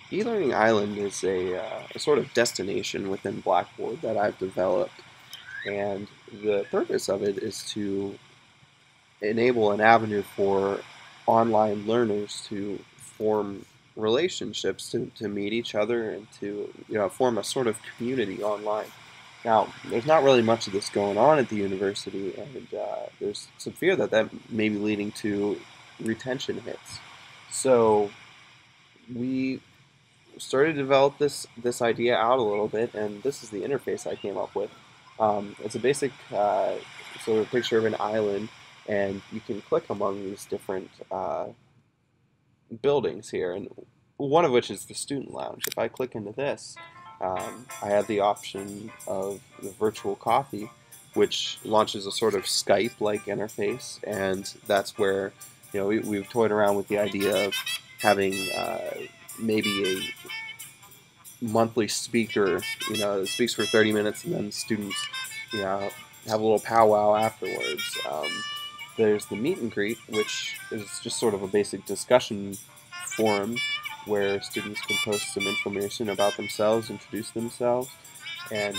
eLearning Island is a sort of destination within Blackboard that I've developed, and the purpose of it is to enable an avenue for online learners to form relationships, to meet each other, and to form a sort of community online. Now, there's not really much of this going on at the university, and there's some fear that that may be leading to retention hits. So we started to develop this idea out a little bit, and this is the interface I came up with. It's a basic sort of picture of an island, and you can click among these different buildings here, and one of which is the student lounge. If I click into this, I have the option of the virtual coffee, which launches a sort of Skype-like interface, and that's where we've toyed around with the idea of having maybe a monthly speaker, that speaks for 30 minutes, and then students, have a little powwow afterwards. There's the meet and greet, which is just sort of a basic discussion forum where students can post some information about themselves, introduce themselves, and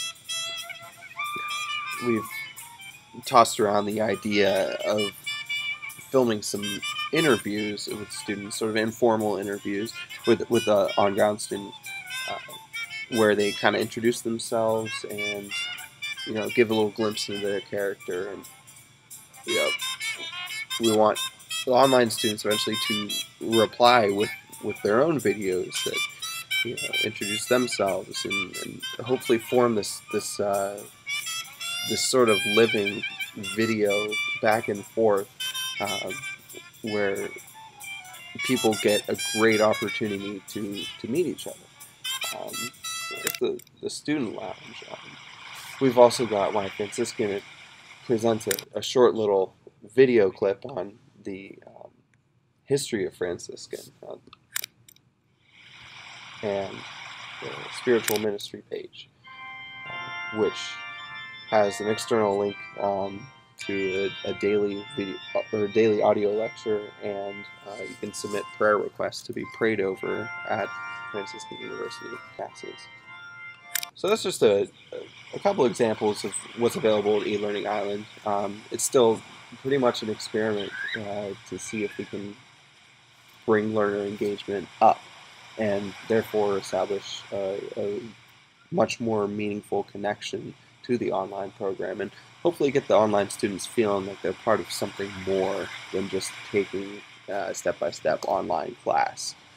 we've tossed around the idea of filming some interviews with students, sort of informal interviews with on-ground students, where they kind of introduce themselves and give a little glimpse into their character, and you know we want the online students eventually to reply with their own videos that introduce themselves, and hopefully form this sort of living video back and forth, uh, where people get a great opportunity to meet each other. With the student lounge, we've also got why Franciscan presents a short little video clip on the history of Franciscan, and the spiritual ministry page, which has an external link to a daily video or a daily audio lecture, and you can submit prayer requests to be prayed over at Franciscan University classes. So that's just a couple examples of what's available at eLearning Island. It's still pretty much an experiment to see if we can bring learner engagement up, and therefore establish a much more meaningful connection to the online program, and hopefully get the online students feeling like they're part of something more than just taking a step-by-step online class.